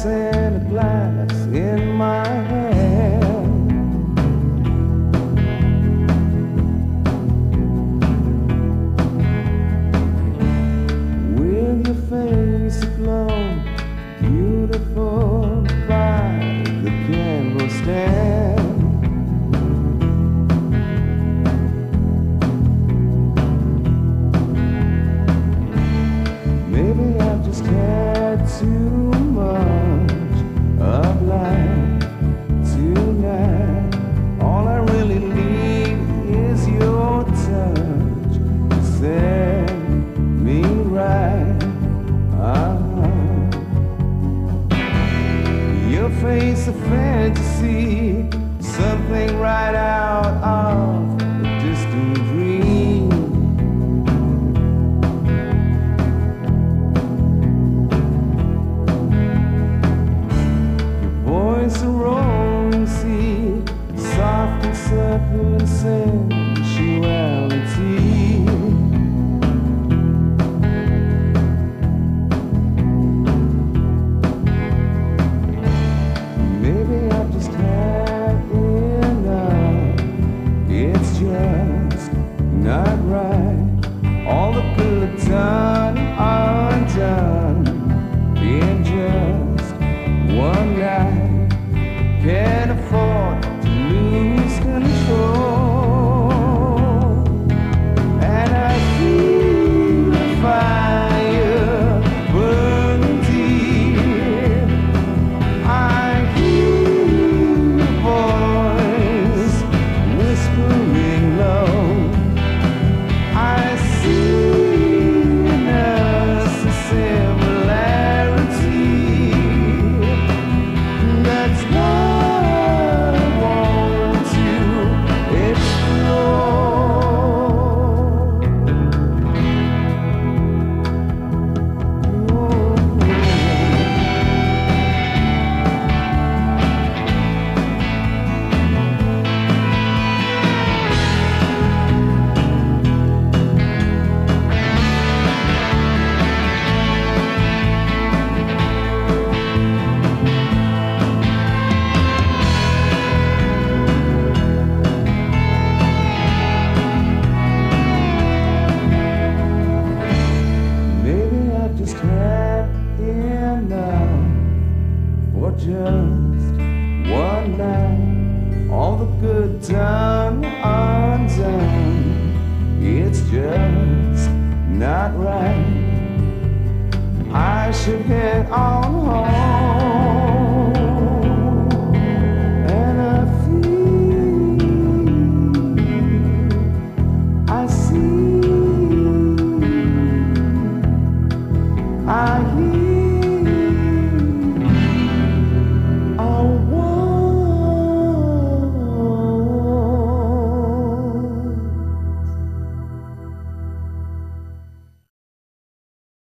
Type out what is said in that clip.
and a glass in my hand. With your face aglow, beautiful by the candle stand. Maybe I've just had too much of life tonight. All I really need is your touch to set me right. Your face a fantasy, something right out of a distant dream. Your voice a rolling sea, soft and subtle and sensuality. Maybe I've just had enough. It's just not right. All the good done, undone in just one night. Can't afford to lose control. And I feel the fire burning deep. I hear your voice whispering low. I see in us a similarity. That's what I want to explore. Maybe I've just had enough for just one night. All the good done, undone. It's just not right. I should head on home.